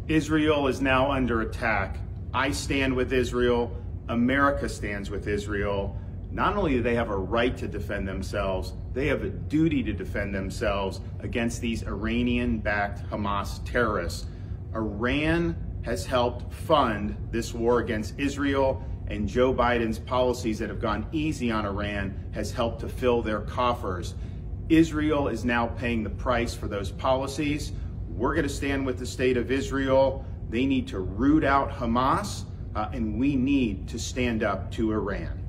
Israel is now under attack. I stand with Israel. America stands with Israel. Not only do they have a right to defend themselves, they have a duty to defend themselves against these Iranian-backed Hamas terrorists. Iran has helped fund this war against Israel, and Joe Biden's policies that have gone easy on Iran has helped to fill their coffers. Israel is now paying the price for those policies. We're going to stand with the state of Israel. They need to root out Hamas, and we need to stand up to Iran.